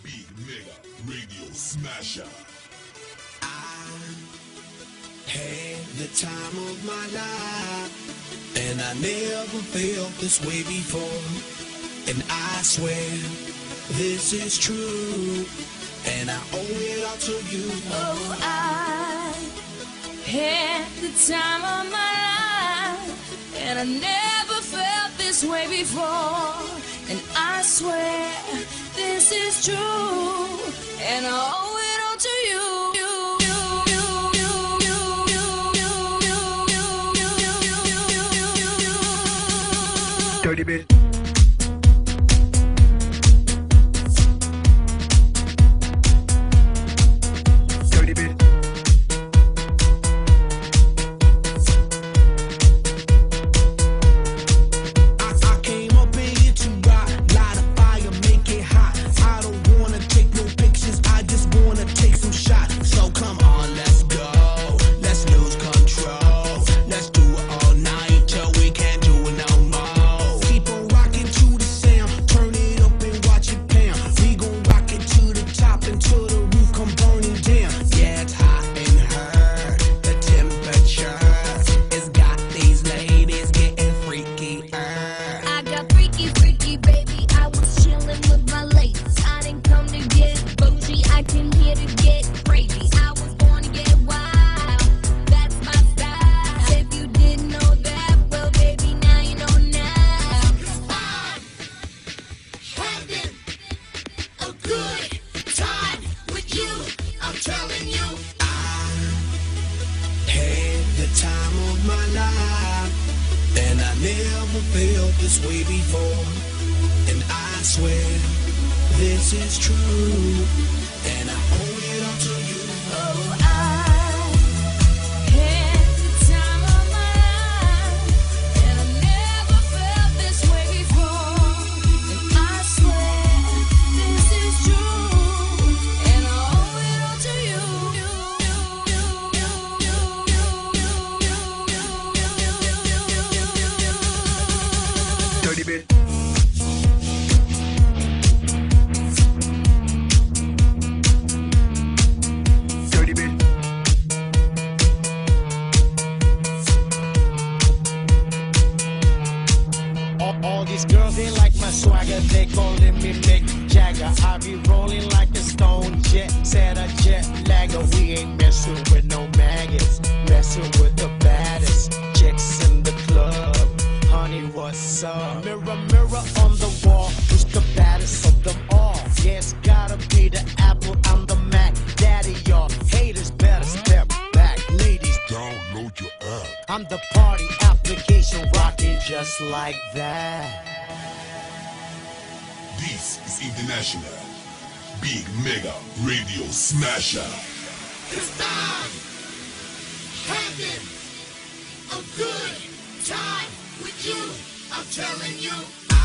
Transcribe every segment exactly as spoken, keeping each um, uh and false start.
Big Mega Radio Smasher. I had the time of my life, and I never felt this way before. And I swear this is true, and I owe it all to you. Oh, I had the time of my life, and I never felt this way before. And I swear this is true, and I owe it all to you. Dirty bit. Dirty bit. I, I came up in here to rock, light a fire, make it hot. I don't wanna take no pictures, I just wanna take some shots. So come on, let's go, let's lose control. Let's do it all night till we can't do it no more. Keep on rocking to the sound, turn it up and watch it pound. We gon' rock it to the top until the roof come burning down. Yeah, it's hot in her, the temperature has got these ladies getting freaky. I got freaky, freaky, baby. I was chillin' with my ladies. I didn't come to get bougie, I came here to get crazy. I was born to get wild, that's my style. If you didn't know that, well, baby, now you know now. I'm having a good time with you. I'm telling you. Had the time of my life, and I never felt this way before. And I swear this is true, and I owe it all to you. Oh, I had the time of my life, and I never felt this way before. And I swear this is true, and I owe it all to you. Dirty bit. Dirty bit. All, all these girls, they like my swagger, they calling me Mick Jagger. I be rolling like a stone jet, set a jet lagger. We ain't messing with no maggots, messing with the baddest chicks in the club. Honey, what's up? Mirror, mirror on the wall, who's the baddest of them all? Yeah, it's gotta be the Apple, I'm the Mac. Daddy, y'all haters better step back. Ladies, Download your app. I'm the party application rocking just like that. This is International Big Mega Radio Smasher. Cause I'm having a good time with you. I'm telling you.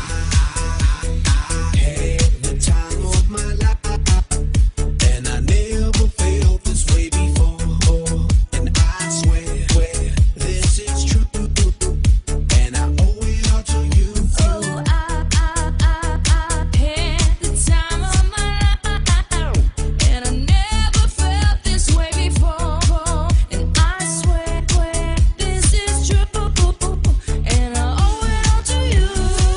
Had the time of my life, and I never felt this way before. And I swear, swear this is true, and I owe it all to you. Oh, I, I, I, I had the time of my life, and I never felt this way before. And I swear, swear this is true, and I owe it all to you.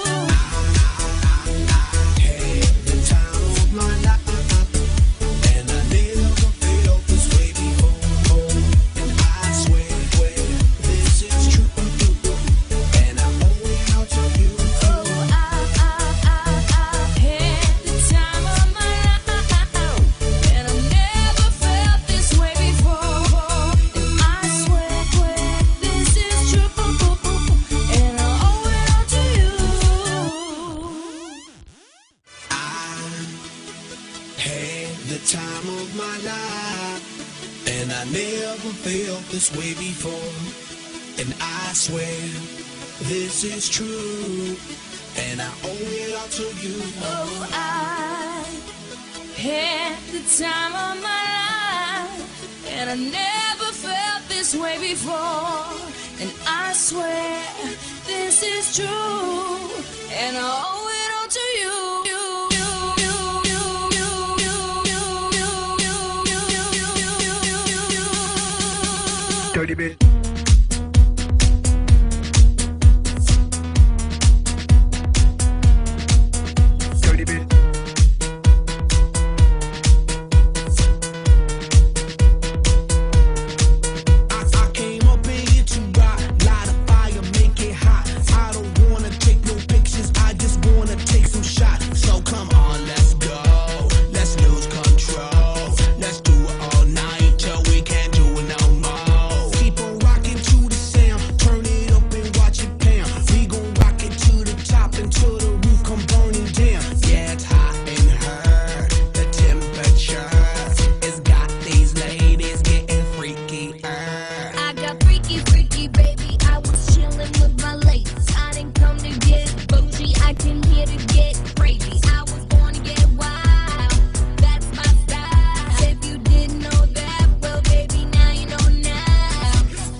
Had the time of my life, and I never felt this way before. And I swear, swear this is true, and I owe it all to you. Oh, I, I, I, I had the time of my life, and I never felt this way before. And I swear, swear this is true, and I owe it all to you. I had the time of my life, and I never felt this way before. And I swear this is true, and I owe it all to you. Oh, I had the time of my life, and I never felt this way before. And I swear this is true, and I owe it all to you. Dirty bit. Dirty bit. I, I came up in here to rock, light a fire, make it hot. I don't wanna take no pictures, I just wanna take some shots. So come on, let's go, let's lose control. Let's do it all night till we can't do it no more. Keep on rocking to the sound, turn it up and watch it pound. We gon' rock it to the top until the roof come burning down. Yeah, it's hot in her, the temperature has got these ladies getting freaky. I got freaky, freaky, baby. I was chillin' with my ladies. I didn't come to get bougie. I came here to get crazy. I was born to get wild. That's my style. If you didn't know that, well, baby, now you know now.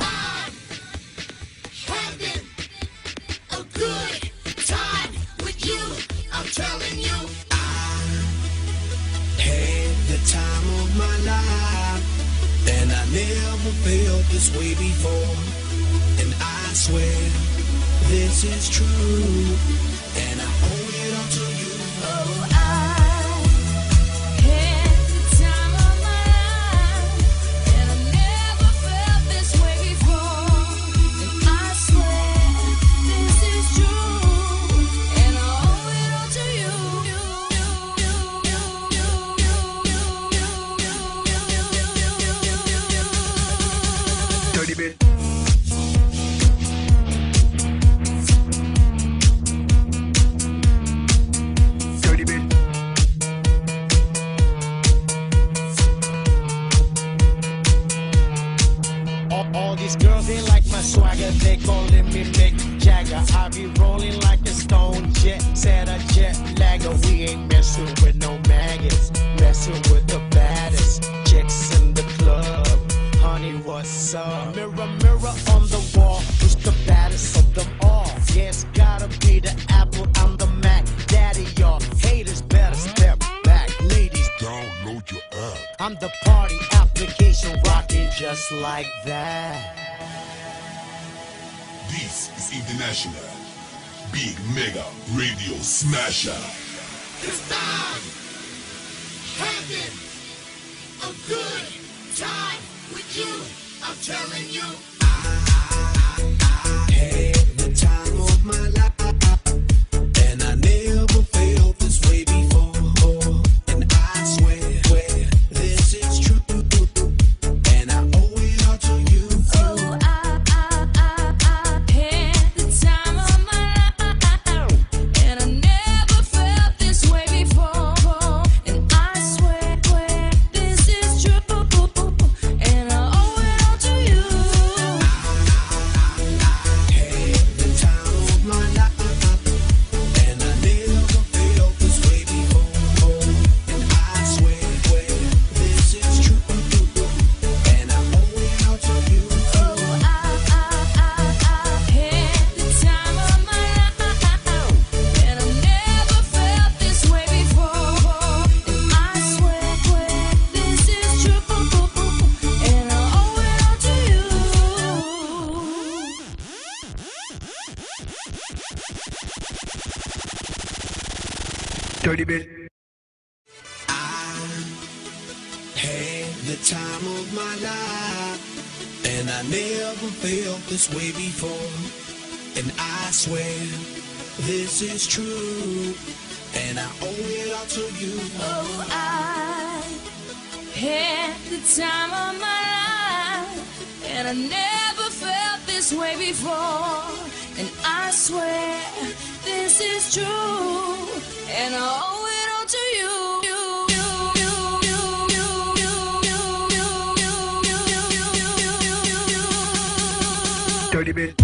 Having a good time with you. I'm telling you. Had the time of my life, and I never felt this way before. And I swear this is true, and I owe it all to you. Oh, I had the time of my life, and I never felt this way before. And I swear this is true, and I owe it all to you. Dirty bit. Dirty bit. All, all these girls, they like my swagger. They calling me Mick Jagger. I be rolling like a stone jet. Said a jet lagger. We ain't messing with no maggots. Messing with the baddest chicks in the club. Honey, what's up? Mirror, mirror on the wall. Who's the baddest of them all? Yeah, it's gotta be the Apple. I'm the Mac. Daddy, y'all haters better step back. Ladies, Download your app. I'm the party application rocking just like that. This is International Big Mega Radio Smasher. It's time. Having a good time with you. I'm telling you. Had the time of my life, and I never felt this way before. And I swear this is true, and I owe it all to you. Oh, I, I, I, I had the time of my life, and I never felt this way before. And I swear, swear this is true, and I owe it all to you. Had the time of my life, and I never felt this way before. And I swear this is true, and I owe it all to you. Oh, I, I, I, I had the time of my life, and I never felt this way before. And I swear, swear this is true, and I owe it all to you. Dirty bit. Had the time of my life, and I never felt this way before. And I swear this is true, and I owe it all to you. Oh, I had the time of my life, and I never felt this way before. And I swear this is true, and I owe it all to you. Dirty bit.